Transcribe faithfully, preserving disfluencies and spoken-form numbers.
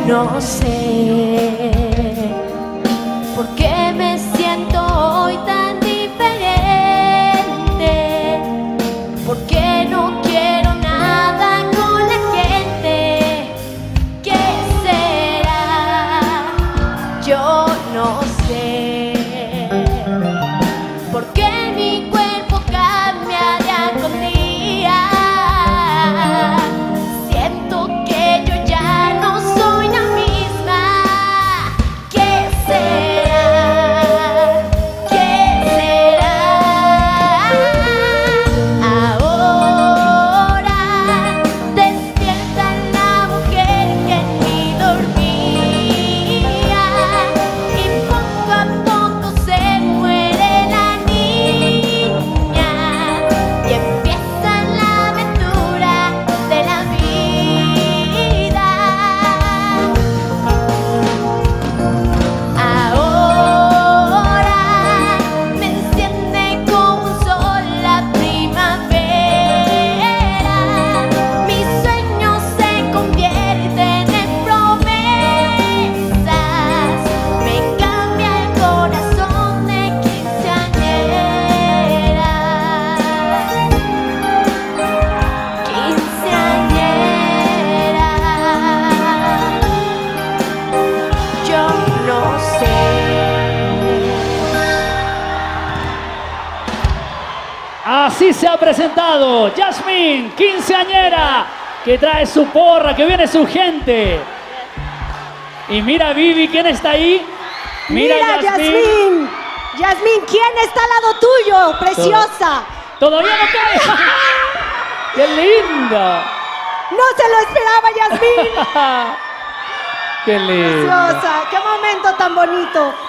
no sé por qué me siento hoy tan diferente, por qué no quiero nada con la gente. ¿Qué será? Yo no sé por qué mi cuerpo cambia día con día. Siento que yo ya no soy la misma. ¿Qué será? ¿Qué será? Ahora despierta la mujer que en mí dormía, y poco a poco se muere la niña, y empieza la aventura de la vida. Ahora me enciende como un sol la primavera. Mis sueños se convierten en promesas. Me cambia el corazón de quinceañera. Quinceañera. Yo no sé. Así se ha presentado Yasmín, quinceañera, que trae su porra, que viene su gente. Y mira, Vivi, ¿quién está ahí? Mira, Yasmín. Yasmín, ¿quién está al lado tuyo? Preciosa. Todavía no cae. ¡Qué linda! No se lo esperaba, Yasmín. ¡Qué linda! Preciosa. Qué momento tan bonito.